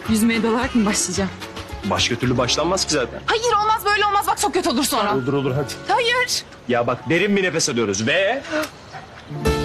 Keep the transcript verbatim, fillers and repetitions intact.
Yüzmeye dalarak mı başlayacağım? Başka türlü başlanmaz ki zaten. Hayır olmaz böyle olmaz bak çok kötü olur sonra. Olur olur hadi. Hayır. Ya bak derin bir nefes alıyoruz ve...